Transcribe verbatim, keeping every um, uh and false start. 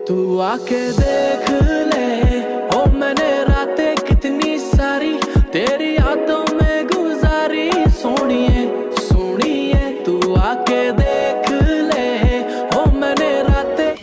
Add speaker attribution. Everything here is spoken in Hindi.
Speaker 1: तू आके देख ले, ओ मैंने रातें कितनी सारी तेरी यादों में गुजारी। सोनिए सोनिए तू आके देख